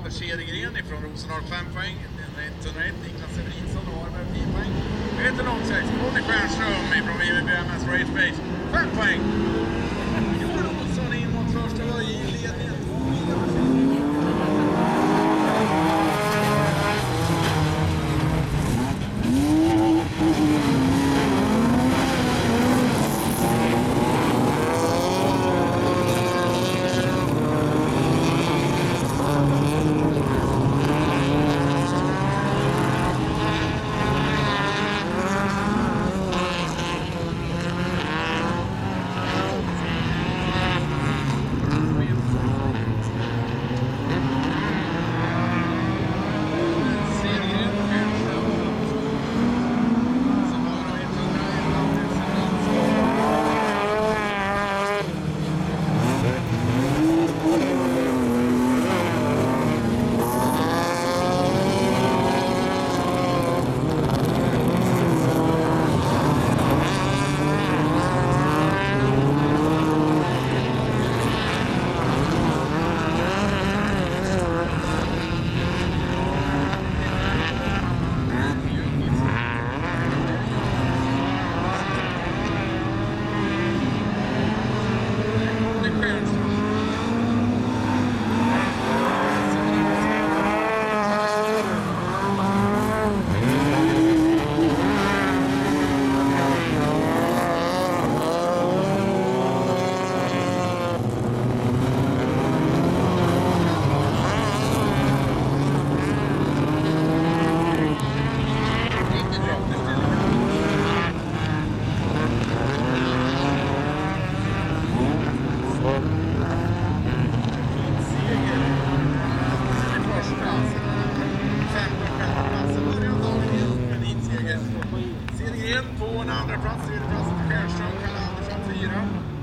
Anders Cedergren från Rosenhag 5 poäng. Tunnel 1, Niklas Severinsson och Arberg 10 poäng. Peter Långsex, Ronny Stjernström från VVBMS Race Base 5 poäng. Johan Olsson in mot första i ledningen. Cedergren på en andra plats, tredje plats för Stjernström, Kalle Andersson 4.